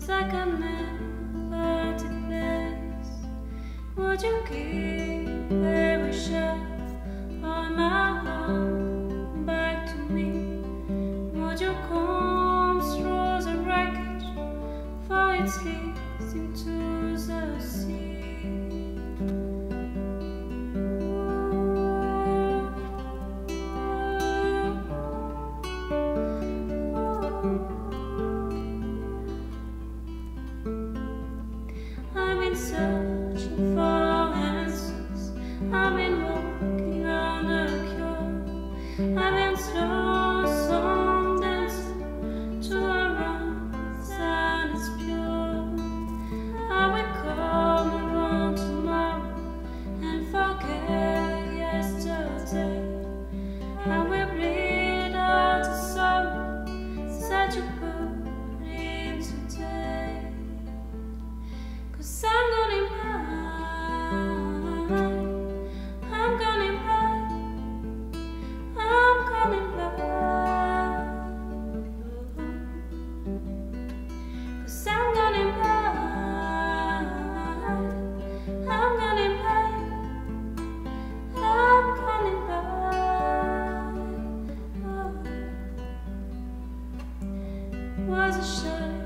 like I never took place. Would you keep every shot on my heart back to me? Would you comb through the wreckage for its leads into the sea? I've been searching for answers, I've been walking on a cure, I've been slow song dancing to a run and it's pure. I will come and run tomorrow and forget yesterday. I will bleed out the sorrow that you put in today. 'Cause I'm gonna blind, I'm gonna blind, I'm gonna blind. 'Cause I'm gonna blind, I'm gonna blind, I'm gonna blind. Was a shame